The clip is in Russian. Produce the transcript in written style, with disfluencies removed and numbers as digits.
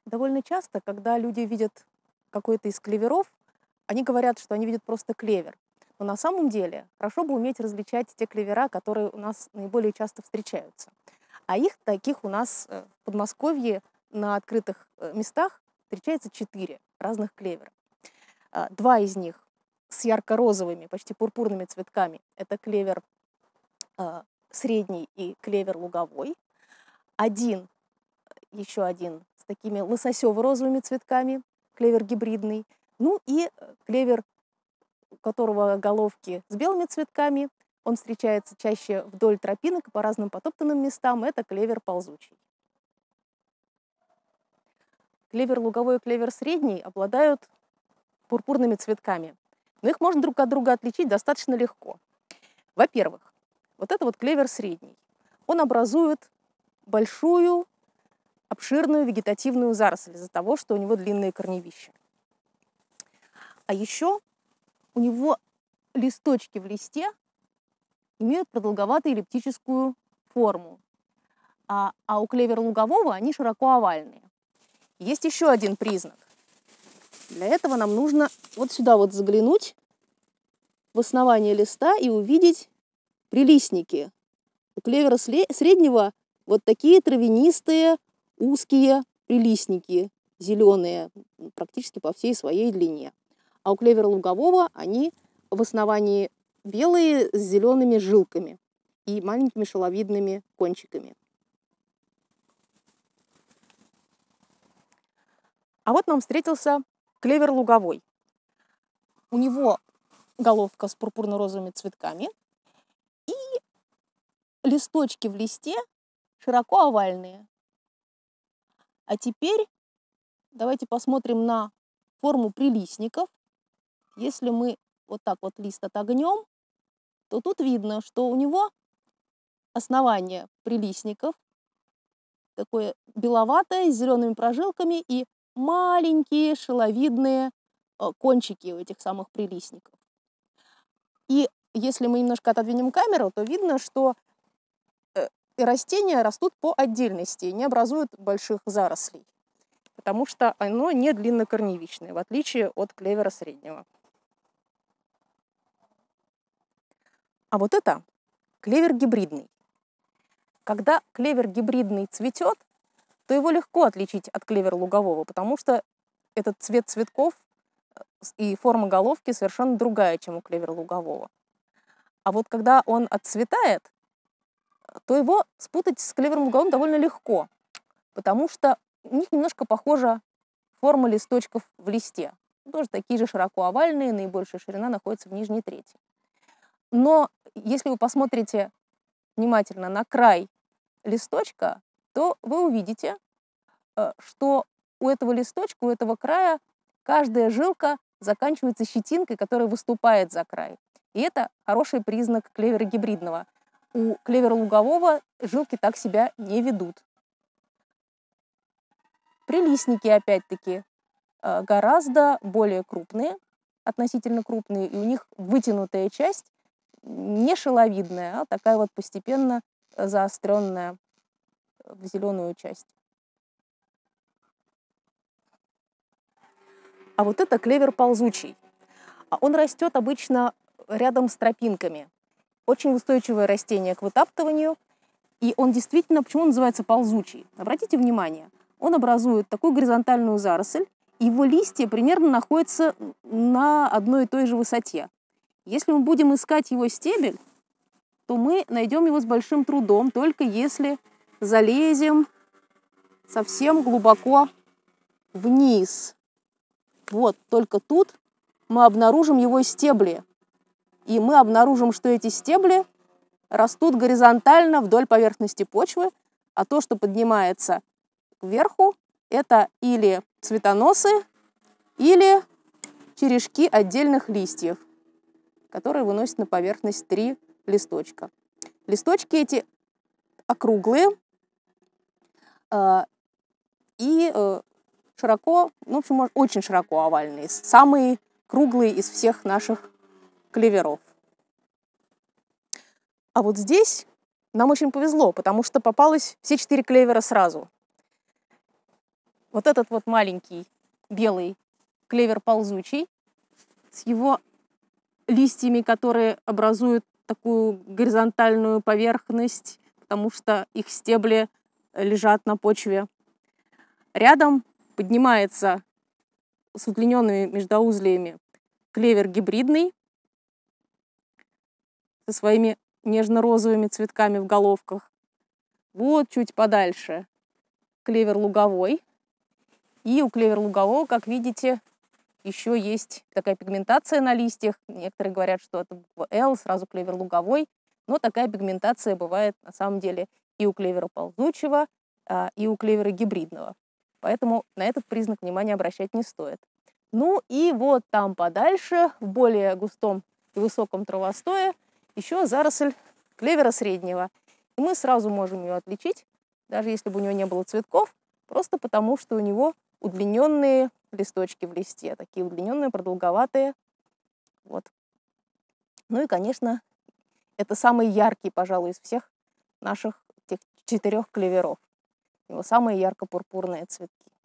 Довольно часто, когда люди видят какой-то из клеверов, они говорят, что они видят просто клевер. Но на самом деле хорошо бы уметь различать те клевера, которые у нас наиболее часто встречаются. А их таких у нас в Подмосковье на открытых местах встречается 4 разных клевера. 2 из них с ярко-розовыми, почти пурпурными цветками. Это клевер средний и клевер луговой. Еще один с такими лососево-розовыми цветками, клевер гибридный. Ну и клевер, у которого головки с белыми цветками, он встречается чаще вдоль тропинок и по разным потоптанным местам, это клевер ползучий. Клевер луговой и клевер средний обладают пурпурными цветками, но их можно друг от друга отличить достаточно легко. Во-первых, вот это вот клевер средний. Он образует большую, обширную вегетативную заросль из-за того, что у него длинные корневища. А еще у него листочки в листе имеют продолговатую эллиптическую форму, а у клевера лугового они широко овальные. Есть еще один признак. Для этого нам нужно вот сюда вот заглянуть в основание листа и увидеть прилистники. У клевера среднего вот такие травянистые, узкие прилистники, зеленые, практически по всей своей длине. А у клевера лугового они в основании белые с зелеными жилками и маленькими шаловидными кончиками. А вот нам встретился клевер луговой. У него головка с пурпурно-розовыми цветками, и листочки в листе широко овальные. А теперь давайте посмотрим на форму прилистников. Если мы вот так вот лист отогнем, то тут видно, что у него основание прилистников такое беловатое, с зелеными прожилками и маленькие шаловидные кончики у этих самых прилистников. И если мы немножко отодвинем камеру, то видно, что растения растут по отдельности, не образуют больших зарослей, потому что оно не длиннокорневичное, в отличие от клевера среднего. А вот это клевер гибридный. Когда клевер гибридный цветет, то его легко отличить от клевера лугового, потому что этот цвет цветков и форма головки совершенно другая, чем у клевера лугового. А вот когда он отцветает, то его спутать с клевером луговым довольно легко, потому что у них немножко похожа форма листочков в листе. Тоже такие же широко овальные, наибольшая ширина находится в нижней трети. Но если вы посмотрите внимательно на край листочка, то вы увидите, что у этого листочка, у этого края каждая жилка заканчивается щетинкой, которая выступает за край. И это хороший признак клевера гибридного. У клевера лугового жилки так себя не ведут. Прилистники, опять-таки, гораздо более крупные, относительно крупные, и у них вытянутая часть не шаловидная, а такая вот постепенно заостренная в зеленую часть. А вот это клевер ползучий. Он растет обычно рядом с тропинками. Очень устойчивое растение к вытаптыванию. И он действительно, почему он называется ползучий? Обратите внимание, он образует такую горизонтальную заросль, и его листья примерно находятся на одной и той же высоте. Если мы будем искать его стебель, то мы найдем его с большим трудом, только если залезем совсем глубоко вниз. Вот, только тут мы обнаружим его стебли. И мы обнаружим, что эти стебли растут горизонтально вдоль поверхности почвы, а то, что поднимается кверху, это или цветоносы, или черешки отдельных листьев, которые выносят на поверхность 3 листочка. Листочки эти округлые и широко, в общем, очень широко овальные, самые круглые из всех наших клеверов. А вот здесь нам очень повезло, потому что попалось все 4 клевера сразу. Вот этот вот маленький белый клевер ползучий с его листьями, которые образуют такую горизонтальную поверхность, потому что их стебли лежат на почве. Рядом поднимается с удлиненными междоузлиями клевер гибридный со своими нежно-розовыми цветками в головках. Вот чуть подальше клевер луговой. И у клевера лугового, как видите, еще есть такая пигментация на листьях. Некоторые говорят, что это буква L, сразу клевер луговой. Но такая пигментация бывает на самом деле и у клевера ползучего, и у клевера гибридного. Поэтому на этот признак внимания обращать не стоит. Ну и вот там подальше, в более густом и высоком травостое, еще заросль клевера среднего. И мы сразу можем ее отличить, даже если бы у него не было цветков, просто потому что у него удлиненные листочки в листе, такие удлиненные, продолговатые. Вот. Ну и, конечно, это самый яркий, пожалуй, из всех наших этих 4 клеверов. У него самые ярко-пурпурные цветки.